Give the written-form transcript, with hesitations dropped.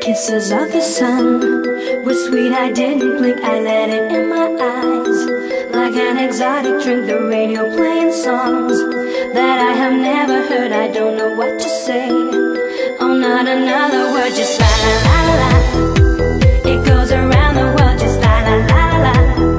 Kisses of the sun were sweet, I didn't blink, I let it in my eyes. Like an exotic drink, the radio playing songs that I have never heard, I don't know what to say. Oh, not another word, just la la la la la. It goes around the world, just la la la la la.